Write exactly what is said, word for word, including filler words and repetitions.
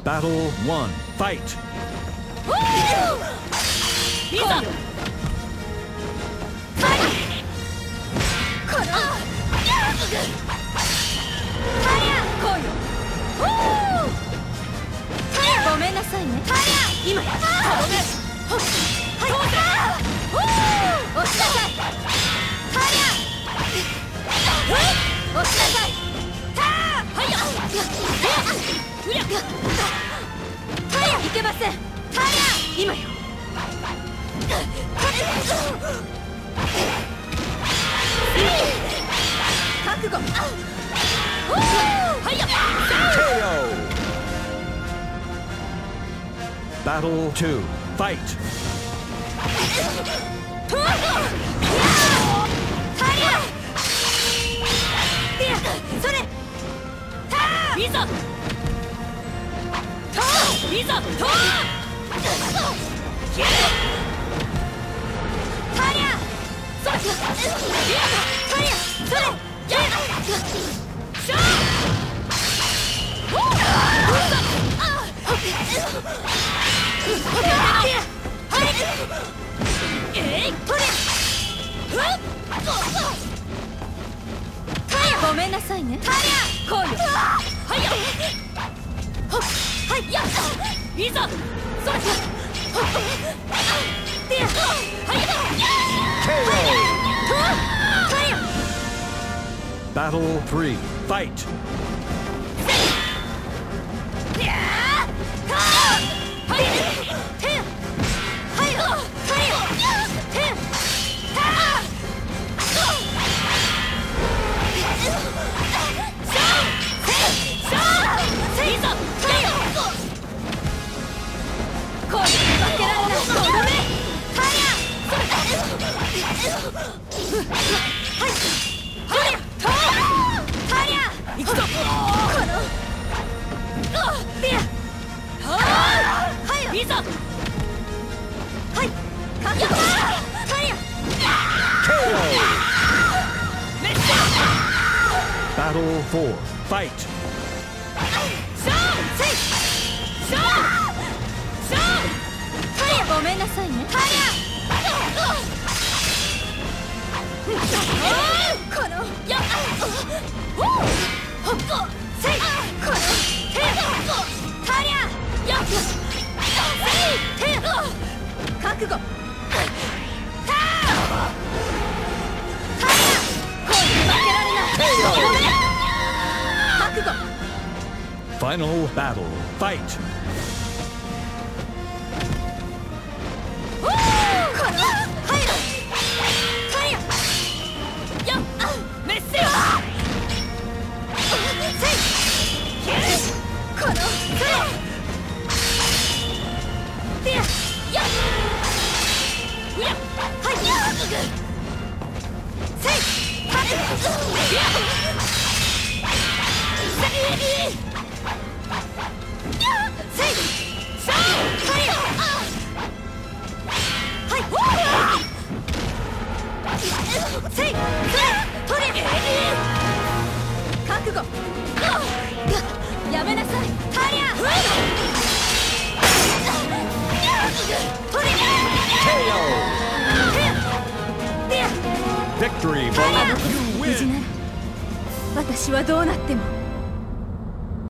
Battle one, fight! いざごめんなさいね。今や頼め。押しなさい。押しなさい。はいや。うりゃ。いけません。今よ。覚悟。はいや。 Battle two, fight! それいざいざとタリアそれタリアそれシャごめんなさいね。タリア来いよ。はいよ。はいや。いざ。それ。でや。はいよ。タリア。 Battle three, fight! いざ。はい。 Battle four, fight! ごめんなさいね。このやほっこせいこの手タリアや手覚悟タタリアこう負けられない覚悟 Final battle, fight! 覚悟やめなさいタリア Victory, brother! You 無事 win! なら私はどうなっても